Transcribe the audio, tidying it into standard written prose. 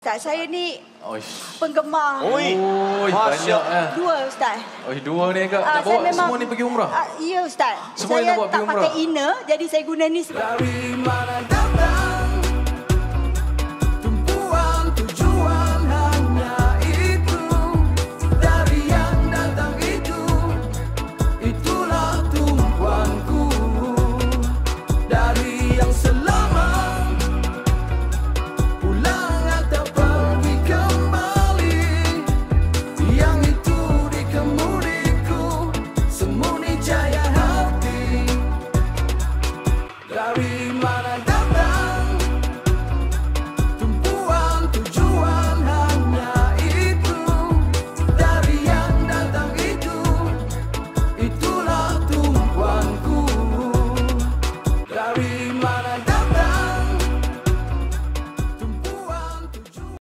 Ustaz, saya ni penggemar. Banyak eh. Dua, Ustaz. Dua ni ke? Nak bawa memang, semua ni pergi umrah? Ya, Ustaz. Semua saya nak bawa tak pergi umrah? pakai inner, jadi saya guna ni. Dari mana datang